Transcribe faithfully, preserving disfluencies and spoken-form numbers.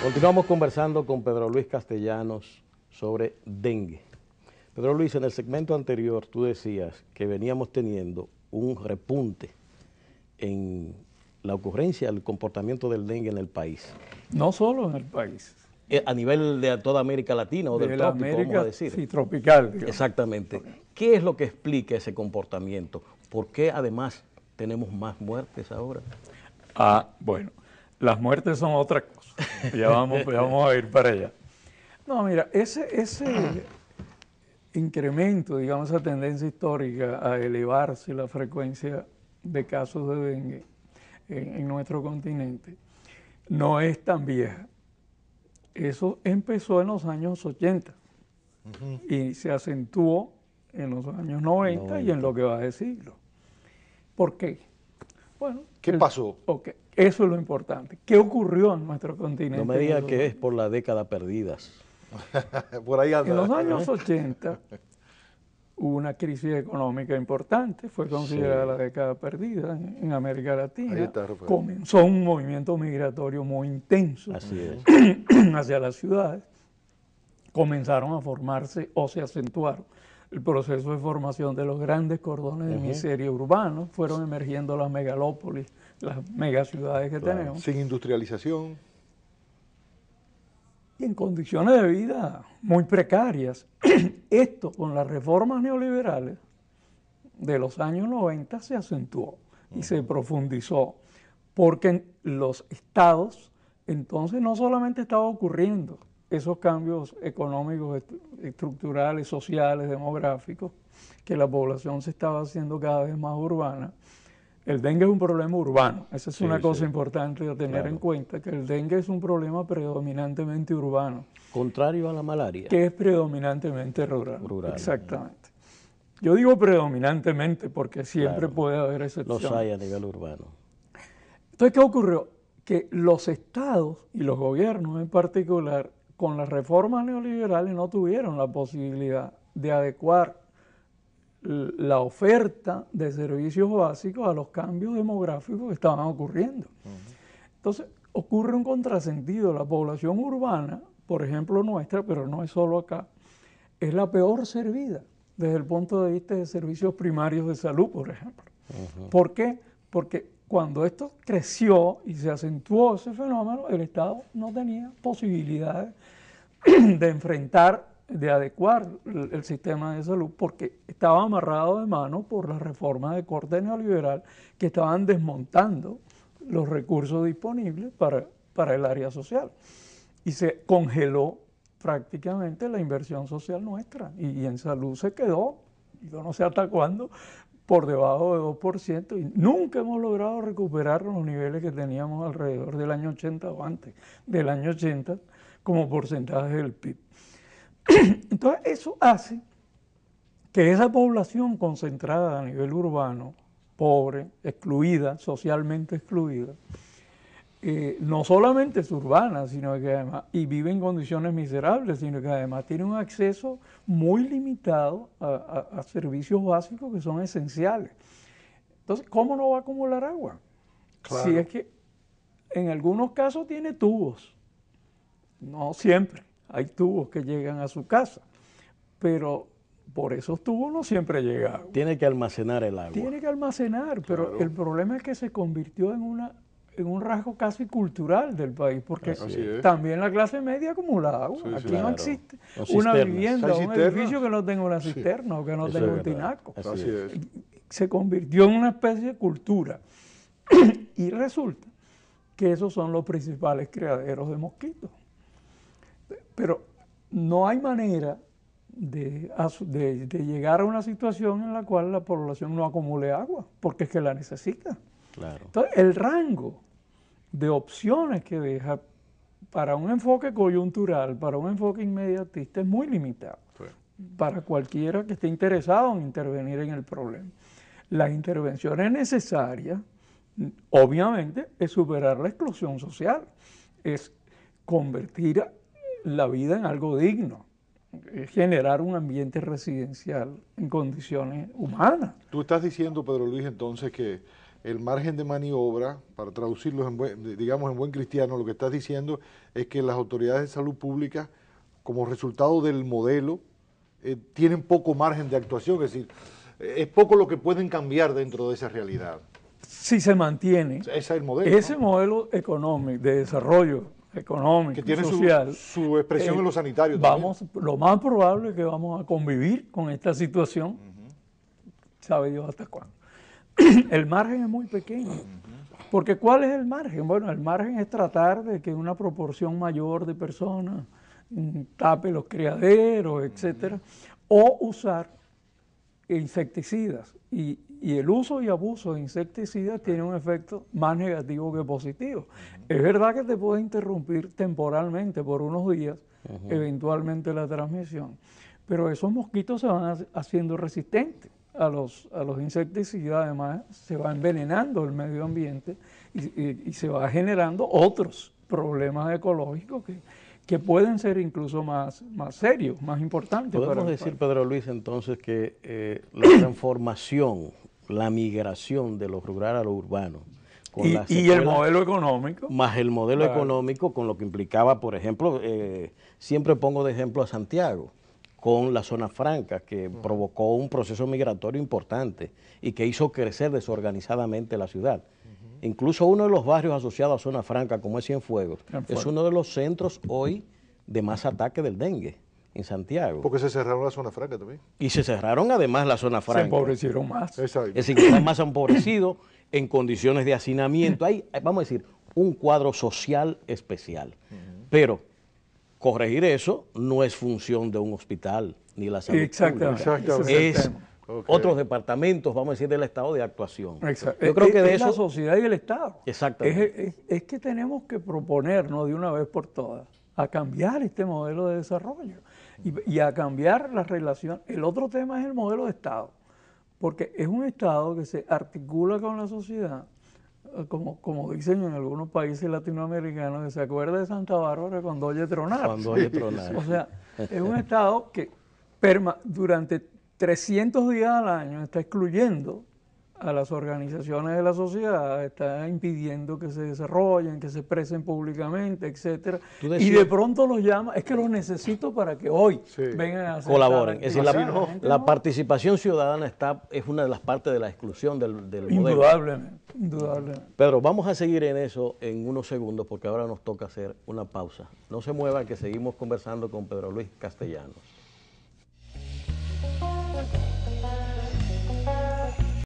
Continuamos conversando con Pedro Luis Castellanos sobre dengue. Pedro Luis, en el segmento anterior tú decías que veníamos teniendo un repunte en la ocurrencia, el comportamiento del dengue en el país. No solo en el país. A nivel de toda América Latina o de del la trópico, América, vamos a decir. Sí, tropical. Digamos. Exactamente. ¿Qué es lo que explica ese comportamiento? ¿Por qué además tenemos más muertes ahora? Ah, bueno, las muertes son otra cosa. Ya vamos, ya vamos a ir para allá. No, mira, ese, ese incremento, digamos, esa tendencia histórica a elevarse la frecuencia de casos de dengue en, en nuestro continente, no es tan vieja. Eso empezó en los años ochenta uh-huh. y se acentuó en los años noventa, noventa y en lo que va de siglo. ¿Por qué? Bueno, ¿qué el, pasó? Okay, eso es lo importante. ¿Qué ocurrió en nuestro continente? No me diga que es por la década perdidas. Por ahí anda. En los años ochenta hubo una crisis económica importante, fue considerada sí. la década perdida en, en América Latina. Está, comenzó un movimiento migratorio muy intenso Así es. hacia las ciudades. Comenzaron a formarse o se acentuaron el proceso de formación de los grandes cordones de uh-huh. miseria urbanos, fueron emergiendo las megalópolis, las megaciudades que claro. tenemos. Sin industrialización. Y en condiciones de vida muy precarias. Esto con las reformas neoliberales de los años noventa se acentuó y uh-huh. se profundizó, porque los estados entonces no solamente estaba ocurriendo esos cambios económicos, estructurales, sociales, demográficos, que la población se estaba haciendo cada vez más urbana. El dengue es un problema urbano, esa es sí, una cosa sí. importante de tener claro. en cuenta, que el dengue es un problema predominantemente urbano. Contrario a la malaria. Que es predominantemente rural. rural. Exactamente. Yo digo predominantemente porque siempre claro. puede haber excepciones. Los hay a nivel urbano. Entonces, ¿qué ocurrió? Que los estados y los gobiernos en particular, con las reformas neoliberales no tuvieron la posibilidad de adecuar la oferta de servicios básicos a los cambios demográficos que estaban ocurriendo. Uh-huh. Entonces, ocurre un contrasentido. La población urbana, por ejemplo nuestra, pero no es solo acá, es la peor servida desde el punto de vista de servicios primarios de salud, por ejemplo. Uh-huh. ¿Por qué? Porque cuando esto creció y se acentuó ese fenómeno, el Estado no tenía posibilidades de enfrentar, de adecuar el, el sistema de salud, porque estaba amarrado de mano por las reformas de corte neoliberal que estaban desmontando los recursos disponibles para, para el área social. Y se congeló prácticamente la inversión social nuestra, y, y en salud se quedó, yo no sé hasta cuándo, por debajo de dos por ciento, y nunca hemos logrado recuperar los niveles que teníamos alrededor del año ochenta o antes del año ochenta como porcentaje del P I B. Entonces eso hace que esa población concentrada a nivel urbano, pobre, excluida, socialmente excluida, eh, no solamente es urbana, sino que además, y vive en condiciones miserables, sino que además tiene un acceso muy limitado a, a, a servicios básicos que son esenciales. Entonces, ¿cómo no va a acumular agua? Claro. Si es que en algunos casos tiene tubos, no siempre, hay tubos que llegan a su casa, pero por esos tubos no siempre llega agua. Tiene que almacenar el agua. Tiene que almacenar, pero claro. el problema es que se convirtió en una en un rasgo casi cultural del país, porque también la clase media acumula agua. Sí, Aquí claro. no existe no una vivienda, un edificio que no tenga una cisterna sí. o que no Eso tenga un tinaco. Así Así es. Se convirtió en una especie de cultura. Y resulta que esos son los principales criaderos de mosquitos. Pero no hay manera de, de, de llegar a una situación en la cual la población no acumule agua, porque es que la necesita. Claro. Entonces, el rango de opciones que deja para un enfoque coyuntural, para un enfoque inmediatista, es muy limitado. Sí. Para cualquiera que esté interesado en intervenir en el problema. Las intervenciones necesarias, obviamente, es superar la exclusión social, es convertir la vida en algo digno, es generar un ambiente residencial en condiciones humanas. Tú estás diciendo, Pedro Luis, entonces que el margen de maniobra, para traducirlo en buen, digamos en buen cristiano, lo que estás diciendo es que las autoridades de salud pública, como resultado del modelo, eh, tienen poco margen de actuación, es decir, eh, es poco lo que pueden cambiar dentro de esa realidad. Si se mantiene Ese es el modelo, ese ¿no? modelo económico, de desarrollo económico, Que tiene su, social, su expresión eh, en lo sanitario vamos, también. lo más probable es que vamos a convivir con esta situación, uh-huh. sabe Dios hasta cuándo. El margen es muy pequeño, uh-huh. porque ¿cuál es el margen? Bueno, el margen es tratar de que una proporción mayor de personas um, tape los criaderos, etcétera, uh-huh. o usar insecticidas, y, y el uso y abuso de insecticidas tiene un efecto más negativo que positivo. Uh-huh. Es verdad que te puede interrumpir temporalmente por unos días, uh-huh. eventualmente la transmisión, pero esos mosquitos se van haciendo resistentes a los, a los insecticidas, además se va envenenando el medio ambiente y, y, y se va generando otros problemas ecológicos que que pueden ser incluso más, más serios, más importantes. Podemos para decir, para... Pedro Luis, entonces que eh, la transformación, la migración de lo rural a lo urbano, con y, las y el modelo económico. Más el modelo claro. económico, con lo que implicaba, por ejemplo, eh, siempre pongo de ejemplo a Santiago, con la zona franca, que uh-huh. provocó un proceso migratorio importante y que hizo crecer desorganizadamente la ciudad. Uh-huh. Incluso uno de los barrios asociados a zona franca, como es Cienfuegos, Cienfuegos, es uno de los centros hoy de más ataque del dengue en Santiago. Porque se cerraron la zona franca también. Y se cerraron además la zona franca. Se empobrecieron más. Exacto. Es decir, que están más empobrecidos en condiciones de hacinamiento. Hay, vamos a decir, un cuadro social especial. Uh-huh. Pero corregir eso no es función de un hospital ni la salud Exactamente. pública. Exactamente. Es okay. otros departamentos, vamos a decir, del Estado de actuación. Exacto. Yo creo es, que de es eso... la sociedad y el Estado. Exactamente. Es, es, es que tenemos que proponernos de una vez por todas a cambiar este modelo de desarrollo y, y a cambiar la relación. El otro tema es el modelo de Estado, porque es un Estado que se articula con la sociedad, como, como dicen en algunos países latinoamericanos, que se acuerda de Santa Bárbara cuando oye tronar. Cuando oye tronar. O sea, es un Estado que perma, durante trescientos días al año está excluyendo a las organizaciones de la sociedad, está impidiendo que se desarrollen, que se expresen públicamente, etcétera. Y de pronto los llama, es que los necesito para que hoy sí. vengan a hacer colaboren. Es decir, la, no, la no. participación ciudadana está, es una de las partes de la exclusión del, del modelo. Indudablemente, indudablemente. Pedro, vamos a seguir en eso en unos segundos porque ahora nos toca hacer una pausa. No se mueva que seguimos conversando con Pedro Luis Castellanos.